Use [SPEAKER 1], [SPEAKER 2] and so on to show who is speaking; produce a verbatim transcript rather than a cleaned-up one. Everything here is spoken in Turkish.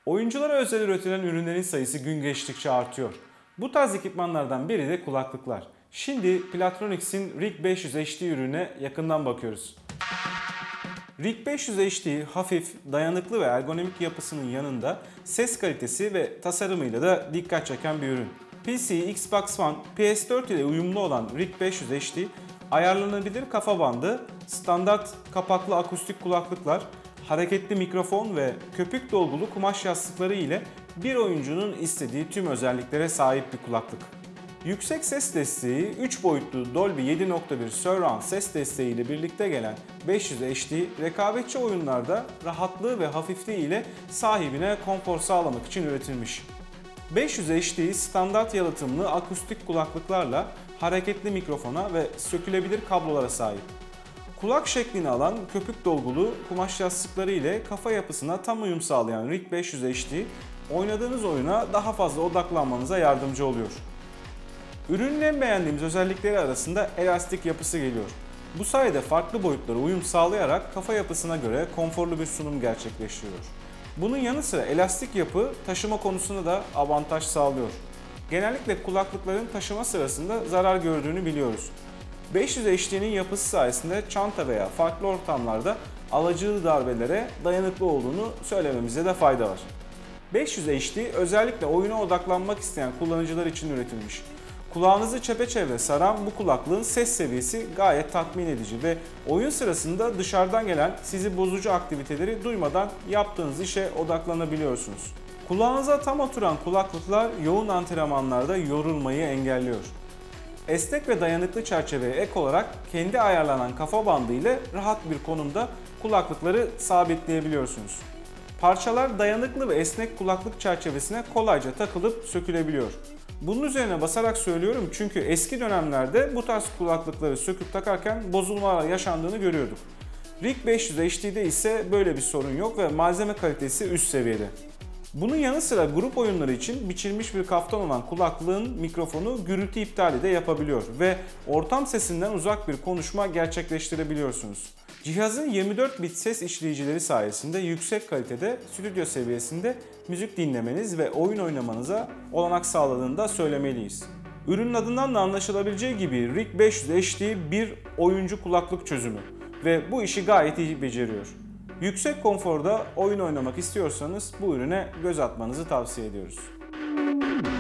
[SPEAKER 1] Oyunculara özel üretilen ürünlerin sayısı gün geçtikçe artıyor. Bu tarz ekipmanlardan biri de kulaklıklar. Şimdi Plantronics'in R I G beş yüz H D ürüne yakından bakıyoruz. R I G beş yüz H D hafif, dayanıklı ve ergonomik yapısının yanında ses kalitesi ve tasarımıyla da dikkat çeken bir ürün. P C, Xbox One, P S dört ile uyumlu olan R I G beş yüz H D, ayarlanabilir kafa bandı, standart kapaklı akustik kulaklıklar, hareketli mikrofon ve köpük dolgulu kumaş yastıkları ile bir oyuncunun istediği tüm özelliklere sahip bir kulaklık. Yüksek ses desteği, üç boyutlu Dolby yedi nokta bir Surround ses desteği ile birlikte gelen beş yüz H D, rekabetçi oyunlarda rahatlığı ve hafifliği ile sahibine konfor sağlamak için üretilmiş. beş yüz H D standart yalıtımlı akustik kulaklıklarla hareketli mikrofona ve sökülebilir kablolara sahip. Kulak şeklini alan köpük dolgulu kumaş yastıkları ile kafa yapısına tam uyum sağlayan R I G beş yüz H D, oynadığınız oyuna daha fazla odaklanmanıza yardımcı oluyor. Ürünün en beğendiğimiz özellikleri arasında elastik yapısı geliyor. Bu sayede farklı boyutlara uyum sağlayarak kafa yapısına göre konforlu bir sunum gerçekleştiriyor. Bunun yanı sıra elastik yapı taşıma konusunda da avantaj sağlıyor. Genellikle kulaklıkların taşıma sırasında zarar gördüğünü biliyoruz. beş yüz H D'nin yapısı sayesinde çanta veya farklı ortamlarda alacağı darbelere dayanıklı olduğunu söylememize de fayda var. beş yüz H D özellikle oyuna odaklanmak isteyen kullanıcılar için üretilmiş. Kulağınızı çepeçevre saran bu kulaklığın ses seviyesi gayet tatmin edici ve oyun sırasında dışarıdan gelen sizi bozucu aktiviteleri duymadan yaptığınız işe odaklanabiliyorsunuz. Kulağınıza tam oturan kulaklıklar yoğun antrenmanlarda yorulmayı engelliyor. Esnek ve dayanıklı çerçeveye ek olarak kendi ayarlanan kafa bandı ile rahat bir konumda kulaklıkları sabitleyebiliyorsunuz. Parçalar dayanıklı ve esnek kulaklık çerçevesine kolayca takılıp sökülebiliyor. Bunun üzerine basarak söylüyorum çünkü eski dönemlerde bu tarz kulaklıkları söküp takarken bozulmalar yaşandığını görüyorduk. R I G beş yüz H D'de ise böyle bir sorun yok ve malzeme kalitesi üst seviyede. Bunun yanı sıra grup oyunları için biçilmiş bir kaftan olan kulaklığın mikrofonu gürültü iptali de yapabiliyor ve ortam sesinden uzak bir konuşma gerçekleştirebiliyorsunuz. Cihazın yirmi dört bit ses işleyicileri sayesinde yüksek kalitede stüdyo seviyesinde müzik dinlemeniz ve oyun oynamanıza olanak sağladığını da söylemeliyiz. Ürünün adından da anlaşılabileceği gibi R I G beş yüz H D bir oyuncu kulaklık çözümü ve bu işi gayet iyi beceriyor. Yüksek konforda oyun oynamak istiyorsanız bu ürüne göz atmanızı tavsiye ediyoruz.